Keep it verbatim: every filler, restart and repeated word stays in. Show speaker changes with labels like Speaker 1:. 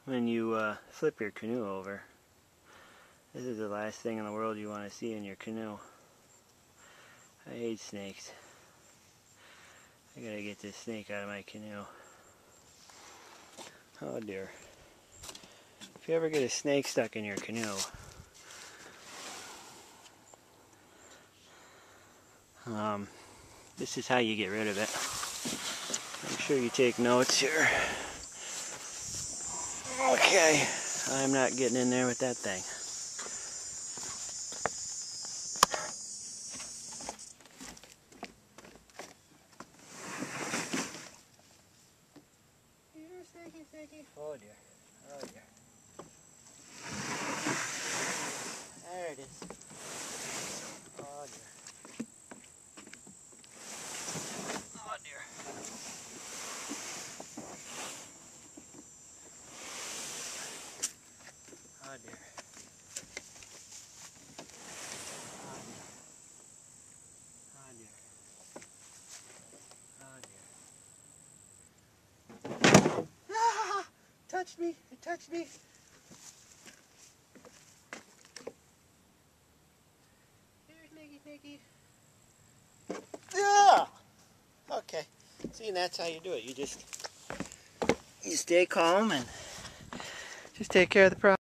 Speaker 1: when you uh, flip your canoe over, this is the last thing in the world you want to see in your canoe. I hate snakes. I gotta get this snake out of my canoe. Oh dear. If you ever get a snake stuck in your canoe, um, this is how you get rid of it. Make sure you take notes here. Okay, I'm not getting in there with that thing. Here, snaky, snaky. Oh dear. Oh dear. There it is. Oh dear. Oh dear. Oh dear. Oh dear. Oh dear. Ah! Touched me! It touched me! Here's Maggie, Maggie. Yeah! Okay. See, and that's how you do it. You just you stay calm and just take care of the problem.